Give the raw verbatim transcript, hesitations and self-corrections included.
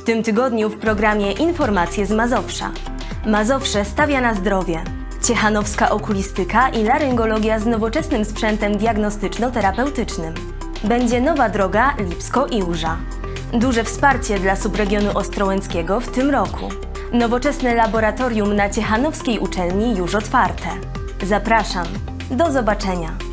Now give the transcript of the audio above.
tym tygodniu w programie Informacje z Mazowsza. Mazowsze stawia na zdrowie. Ciechanowska okulistyka i laryngologia z nowoczesnym sprzętem diagnostyczno-terapeutycznym. Będzie nowa droga Lipsko-Iłża. Duże wsparcie dla subregionu ostrołęckiego w tym roku. Nowoczesne laboratorium na Ciechanowskiej uczelni już otwarte. Zapraszam. Do zobaczenia.